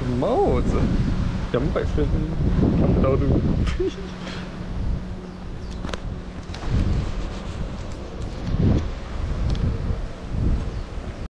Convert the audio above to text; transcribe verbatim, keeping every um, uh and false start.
帽子，两百分，看不到路。